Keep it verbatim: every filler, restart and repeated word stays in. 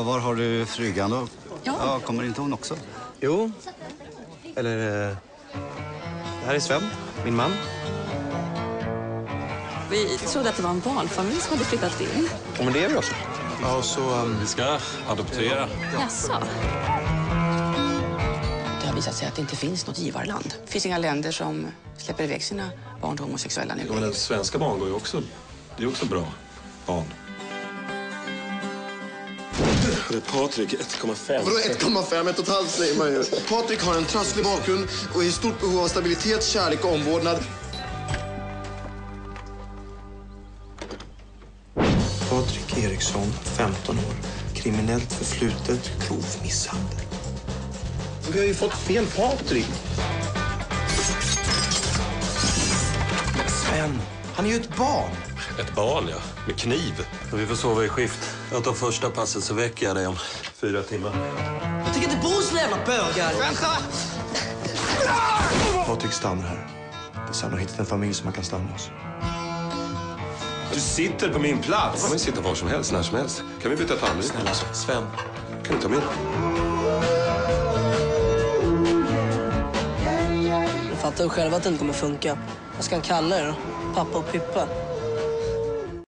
Ja, var har du frugan då? Ja. Ja, kommer inte hon också? Jo. Eller... Eh, det här är Sven, min man. Vi trodde att det var en barnfamilj som hade flyttat in. Ja, men det är vi också. Ja, och så... Um... Vi ska adoptera. Jaså? Det har visat sig att det inte finns något givarland. Det finns inga länder som släpper iväg sina barn till homosexuella nu. Ja, men svenska barn går ju också... Det är också bra barn. Det är Patrik, ett komma fem. Vadå ett komma fem? ett och ett halvt säger man ju. Patrik har en trasslig bakgrund och är i stort behov av stabilitet, kärlek och omvårdnad. Patrik Eriksson, femton år. Kriminellt förflutet, grov misshandel. Vi har ju fått fel Patrik. Sven, han är ju ett barn. Ett barn, ja. Med kniv. Och vi får sova i skift. Jag tar första passet så väcker jag dig om fyra timmar. Jag tycker inte bo så jävla bögar. Vänta! Patrik stannar här. Tills han har hittat en familj som man kan stanna hos. Du sitter på min plats. Man sitter var som helst, när som helst. Kan vi byta tandling? Snälla Sven. Kan du ta med? Jag fattar ju själv att det inte kommer funka. Vad ska han kalla er då? Pappa och Pippa?